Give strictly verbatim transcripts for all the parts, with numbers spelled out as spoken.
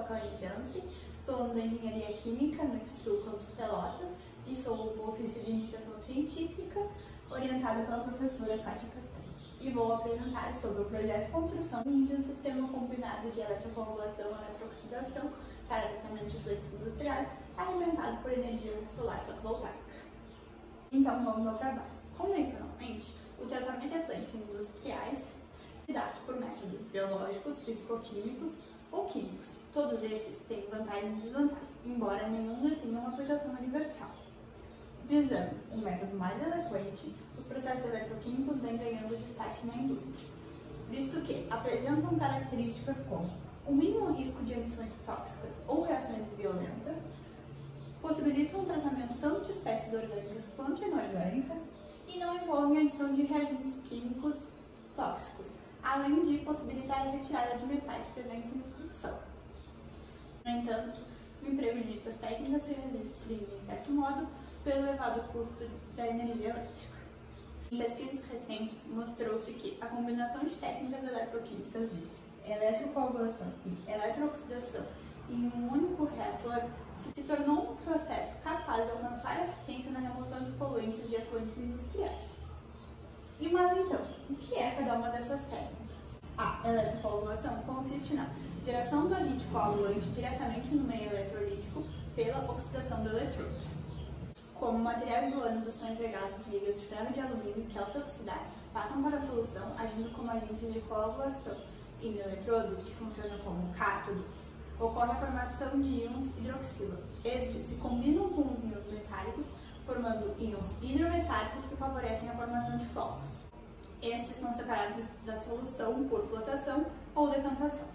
a Cauane Jansen, sou aluna da Engenharia Química no I F S U Campus Pelotas e sou bolsista de iniciação científica, orientada pela professora Kátia Castanho. E vou apresentar sobre o projeto de construção de um sistema combinado de eletrocoagulação e eletrooxidação para tratamento de fluidos industriais, alimentado por energia solar fotovoltaica. Então, vamos ao trabalho. Convencionalmente, o tratamento de efluentes industriais se dá por métodos biológicos, físico-químicos ou químicos. Todos esses têm vantagens e desvantagens, embora nenhum tenha uma aplicação universal. Visando um método mais eloquente, os processos eletroquímicos vêm ganhando destaque na indústria, visto que apresentam características como o mínimo risco de emissões tóxicas ou reações violentas, possibilitam o tratamento tanto de espécies orgânicas quanto inorgânicas e não envolvem a adição de reagentes químicos tóxicos, além de possibilitar a retirada de metais presentes na solução. No entanto, o emprego de ditas técnicas se restringe, em certo modo, pelo elevado custo da energia elétrica. Em pesquisas recentes, mostrou-se que a combinação de técnicas eletroquímicas de eletrocoagulação e eletrooxidação em um único reator se tornou um processo capaz de alcançar a eficiência na remoção de poluentes de efluentes industriais. E mas então, o que é cada uma dessas técnicas? A eletrocoagulação consiste na geração do agente coagulante diretamente no meio eletrolítico pela oxidação do eletrodo. Como materiais do ânodo são empregados ligas de ferro e de alumínio que, ao se oxidar, passam para a solução agindo como agentes de coagulação, e no eletrodo, que funciona como cátodo, ocorre a formação de íons hidroxilos. Estes se combinam com os íons metálicos, formando íons hidrometálicos que favorecem a formação de flocos. Estes são separados da solução por flotação ou decantação.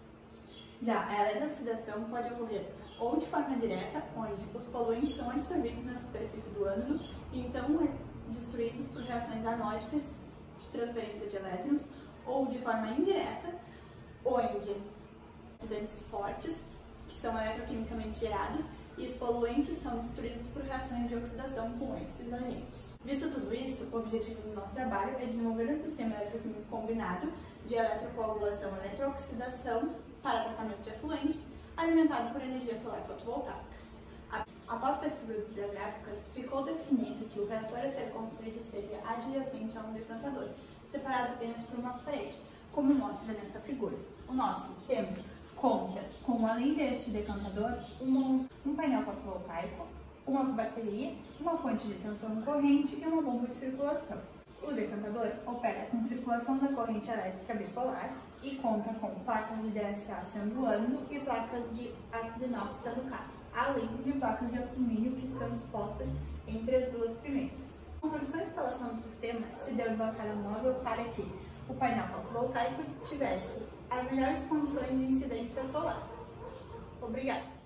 Já a eletrooxidação pode ocorrer ou de forma direta, onde os poluentes são absorvidos na superfície do ânodo e então destruídos por reações anódicas de transferência de elétrons, ou de forma indireta, onde acidentes fortes, que são eletroquimicamente gerados, e os poluentes são destruídos por reações de oxidação com esses agentes. Visto tudo isso, o objetivo do nosso trabalho é desenvolver um sistema eletroquímico combinado de eletrocoagulação e eletrooxidação para tratamento de efluentes, alimentado por energia solar fotovoltaica. Após pesquisas bibliográficas, ficou definido que o reator a ser construído seria adjacente a um decantador, separado apenas por uma parede, como mostra nesta figura. O nosso sistema conta com, além deste decantador, um, um painel fotovoltaico, uma bateria, uma fonte de tensão corrente e uma bomba de circulação. O decantador opera com circulação da corrente elétrica bipolar e conta com placas de D S A sendo ânodo e placas de ácido inox sendo cátodo, além de placas de alumínio que estão dispostas entre as duas primeiras. A construção e instalação do sistema se deu de bancada móvel para que o painel fotovoltaico tivesse as melhores condições de incidência solar. Obrigada!